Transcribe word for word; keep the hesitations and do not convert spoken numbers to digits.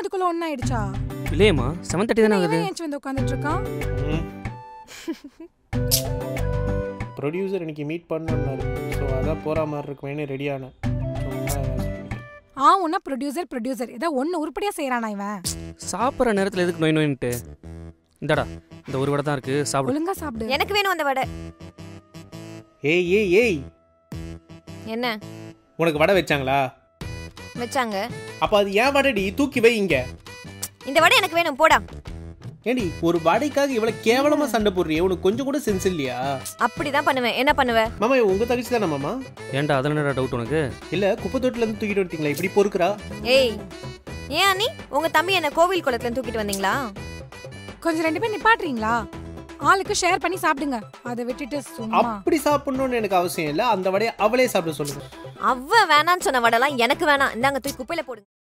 அதுக்குள்ள ஒண்ணா ஆயிடுச்சா? இல்லையேம்மா செவன் தேர்ட்டி தானே ஆகுது. ஏன் வந்து உட்கார்ந்துட்டு இருக்கான்? ப்ரொடியூசர் இன்னைக்கு மீட் பண்ணணும்னாரு. ஸோ அதான் போகிற மாதிரி இருக்குமேனு ரெடியான. ஆ உன்ன ப்ரொடியூசர் ப்ரொடியூசர் ஏதோ ஒன்று உருப்படியாக செய்கிறானா இவன்? சாப்பிட்ற நேரத்தில் எதுக்கு நோய் நோயின்ட்டு? இந்தாடா இந்த ஒரு வடை தான் இருக்கு, சாப்பிடு. ஒழுங்கா சாப்பிடு. எனக்கு வேணும் அந்த வடை. ஏய் ஏய் ஏய் என்ன உனக்கு வடை வச்சாங்களா? வச்சாங்க. அப்போ அது ஏன் வடைடி? தூக்கி வை இங்க. இந்த வடை எனக்கு வேணும், போடா. ஏடி ஒரு வடைக்காக இவ்வளவு கேவலமா சண்டை போடுறியே, உனக்கு கொஞ்சம் கூட சென்ஸ் இல்லையா? அப்படிதான் பண்ணுவேன். என்ன பண்ணுவ? மாமா உங்க தங்கச்சி தானே மாமா? ஏன்டா அதுல என்ன டவுட் உனக்கு? இல்ல குப்பை தொட்டில இருந்து தூக்கிட்டு வந்துட்டீங்களா? இப்படி பொறுக்குறா. ஏய் ஏன் நீ உங்க தம்பி என்ன கோவில் குளத்துல இருந்து தூக்கிட்டு வந்தீங்களா? கொஞ்சம் ரெண்டு பேரும் நிப்பாட்றீங்களா? ஆளுக்கு ஷேர் பண்ணி சாப்பிடுங்க. அதை விட்டுட்டு சும்மா அப்படி சாப்பிடணும்னு எனக்கு அவசியம் இல்ல. அந்த வடையை அவளே சாப்பிட சொல்லுங்க. அவ வேணான்னு சொன்ன வடைலாம் எனக்கு வேணாம். இந்தாங்க தூக்கி குப்பையில போடுங்க.